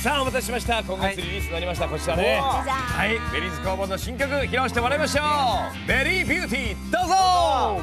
さあお待たせしました。今月リリースになりましたこちらね。はい、ベリーズ工房の新曲披露してもらいましょう。ベリービューティーどうぞ。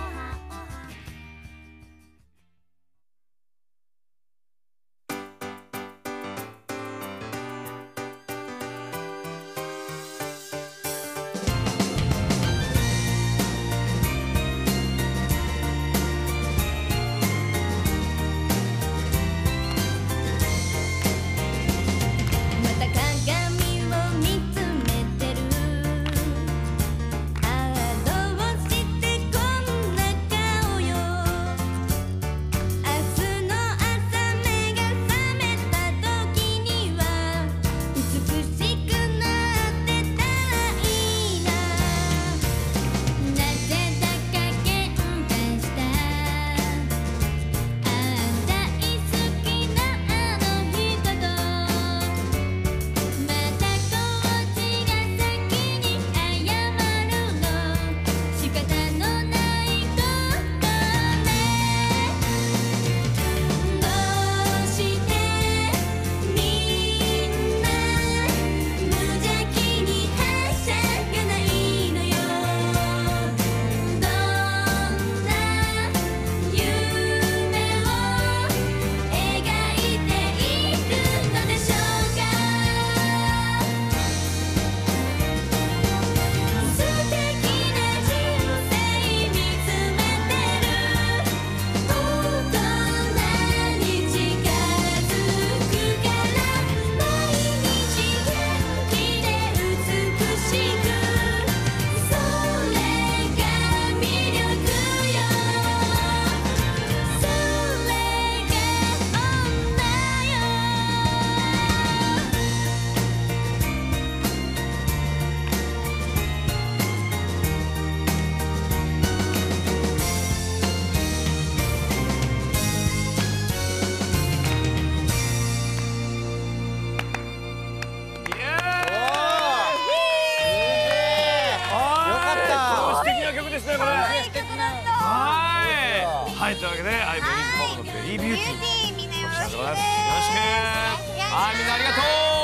はい、というわけで、ベリーズ工房のベリービューティー。こちらでございます。よろしく。はい、みんなありがとう。